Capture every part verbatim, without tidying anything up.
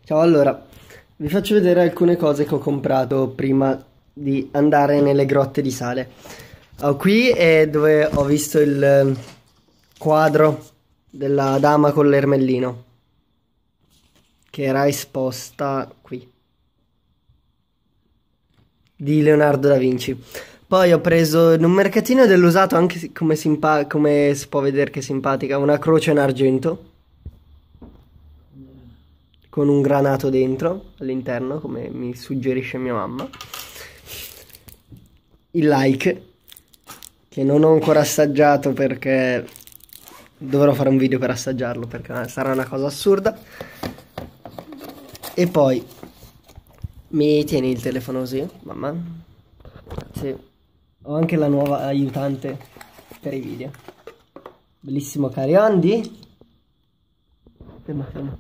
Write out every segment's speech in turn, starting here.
Ciao, allora, vi faccio vedere alcune cose che ho comprato prima di andare nelle grotte di sale. Oh, qui è dove ho visto il quadro della dama con l'ermellino, che era esposta qui, di Leonardo da Vinci. Poi ho preso in un mercatino dell'usato, anche come, simpa- come si può vedere che è simpatica, una croce in argento con un granato dentro all'interno, come mi suggerisce mia mamma. Il like, che non ho ancora assaggiato perché dovrò fare un video per assaggiarlo, perché sarà una cosa assurda. E poi mi tieni il telefono così, mamma? Sì. Ho anche la nuova aiutante per i video. Bellissimo Cariandi. Ferma, ferma.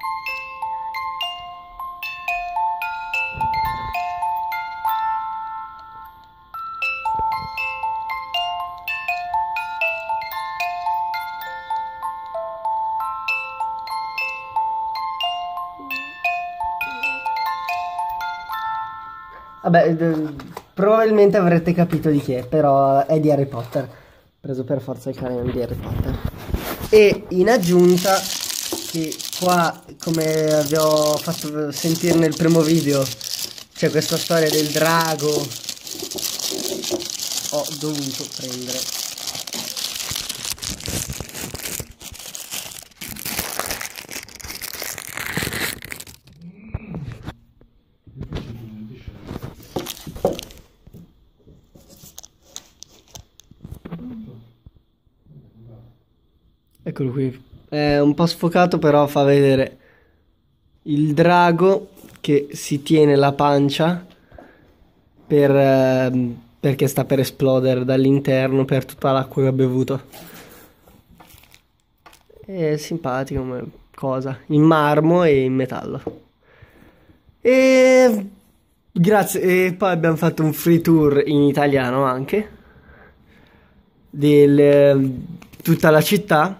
Vabbè, probabilmente avrete capito di chi è, però è di Harry Potter. Ho preso per forza il cane di Harry Potter. E in aggiunta, che qua, come vi ho fatto sentire nel primo video, c'è questa storia del drago. Ho dovuto prendere eccolo qui, è un po' sfocato, però fa vedere il drago che si tiene la pancia per, eh, perché sta per esplodere dall'interno per tutta l'acqua che ha bevuto. È simpatico come cosa, in marmo e in metallo. E grazie. E poi abbiamo fatto un free tour in italiano anche di tutta la città,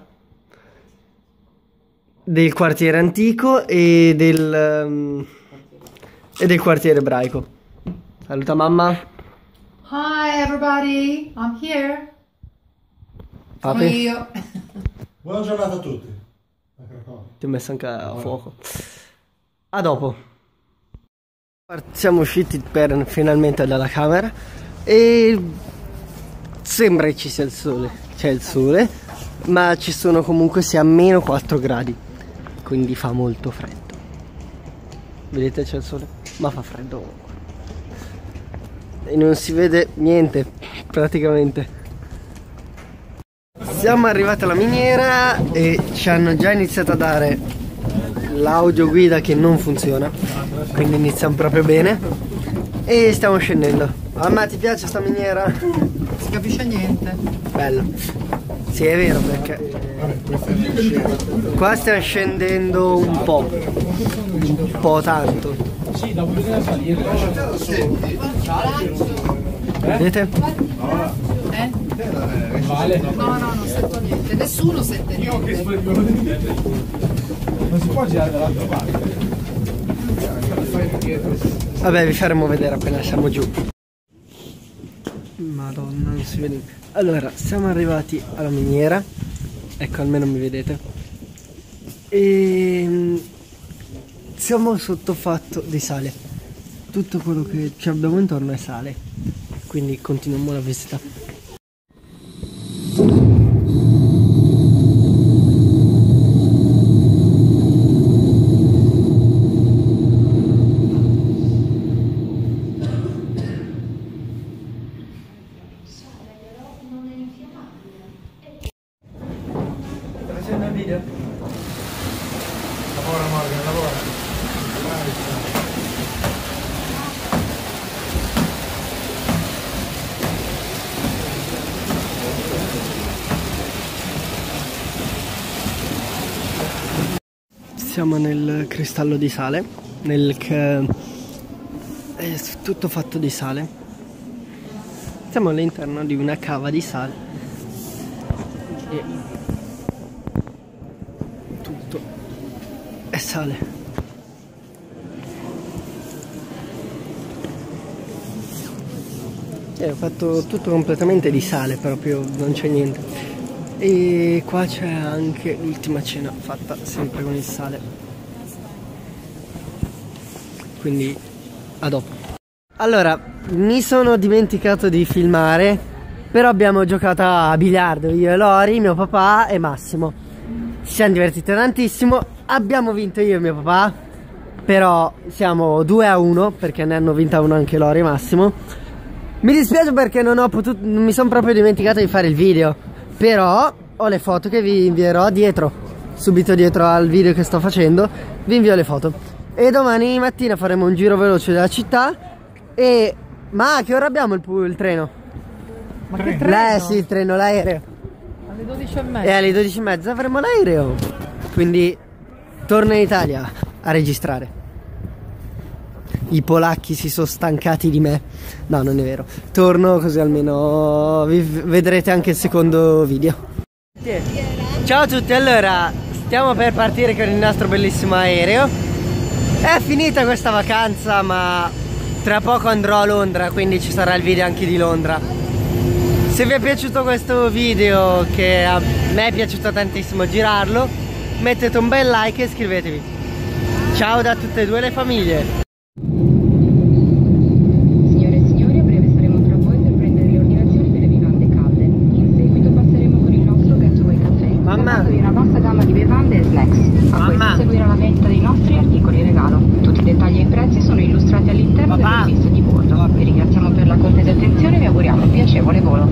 del quartiere antico e del, um, e del quartiere ebraico. Saluta mamma. Hi everybody, I'm here. Papi. Sono io. Buona giornata a tutti. Ti ho messo anche a fuoco. A dopo. Siamo usciti per, finalmente dalla camera e sembra che ci sia il sole. C'è il sole, ma ci sono comunque sia meno quattro gradi. Quindi fa molto freddo. Vedete, c'è il sole, ma fa freddo comunque. E non si vede niente praticamente. Siamo arrivati alla miniera e ci hanno già iniziato a dare l'audioguida che non funziona, quindi iniziamo proprio bene e stiamo scendendo. Mamma, ti piace sta miniera? Non si capisce niente. Bello. Sì, è vero, perché qua stiamo scendendo un po', un po' tanto. Sì, dopo bisogna salire. Vedete? Eh? Vale. No, no, non sento niente. Nessuno sente niente. Non si può girare dall'altra parte. Vabbè, vi faremo vedere appena siamo giù. Madonna, non si vede. Allora, siamo arrivati alla miniera. Ecco, almeno mi vedete. E siamo sottofatto di sale. Tutto quello che ci abbiamo intorno è sale. Quindi continuiamo la visita. Facendo il video? Lavora Morgan, lavora. Siamo nel cristallo di sale, nel che è tutto fatto di sale. Siamo all'interno di una cava di sale e tutto è sale. Eh, ho fatto tutto completamente di sale, proprio non c'è niente. E qua c'è anche l'ultima cena fatta sempre con il sale. Quindi a dopo. Allora, mi sono dimenticato di filmare, però abbiamo giocato a biliardo io e Lori, mio papà e Massimo. Ci siamo divertiti tantissimo, abbiamo vinto io e mio papà, però siamo due a uno perché ne hanno vinta uno anche Lori e Massimo. Mi dispiace perché non ho potuto, non mi sono proprio dimenticato di fare il video, però ho le foto che vi invierò dietro, subito dietro al video che sto facendo, vi invio le foto. E domani mattina faremo un giro veloce della città. E... ma a che ora abbiamo il, il treno? Ma che treno? Eh sì, il treno, l'aereo. Alle dodici e mezza. E alle dodici e mezza avremo l'aereo. Quindi torno in Italia a registrare. I polacchi si sono stancati di me. No, non è vero. Torno così almeno vi vedrete anche il secondo video. Ciao a tutti, allora stiamo per partire con il nostro bellissimo aereo. È finita questa vacanza, ma tra poco andrò a Londra, quindi ci sarà il video anche di Londra. Se vi è piaciuto questo video, che a me è piaciuto tantissimo girarlo, mettete un bel like e iscrivetevi. Ciao da tutte e due le famiglie. Signore e signori, a breve saremo tra voi per prendere le ordinazioni delle bevande calde. In seguito passeremo con il nostro Gateway Café. Mamma. Di una vasta gamma di bevande e snacks. A Mamma. questo seguirà la vendita dei nostri articoli regalo. Tutti i dettagli e i prezzi sono illustrati all'interno delle riviste di bordo. Vi ringraziamo per la cortese attenzione e vi auguriamo un piacevole volo.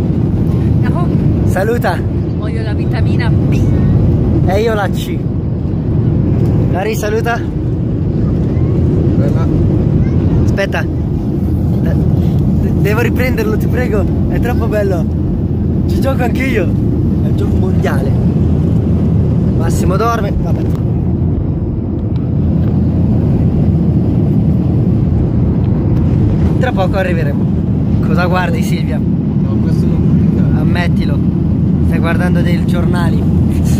Saluta. Voglio la vitamina B. E io la C. Lari, saluta. Aspetta. Devo riprenderlo, ti prego. È troppo bello. Ci gioco anche io. È un gioco mondiale. Massimo dorme. Vabbè. Tra poco arriveremo. Cosa guardi, Silvia? No, questo non pubblicare. Ammettilo. Stai guardando dei giornali.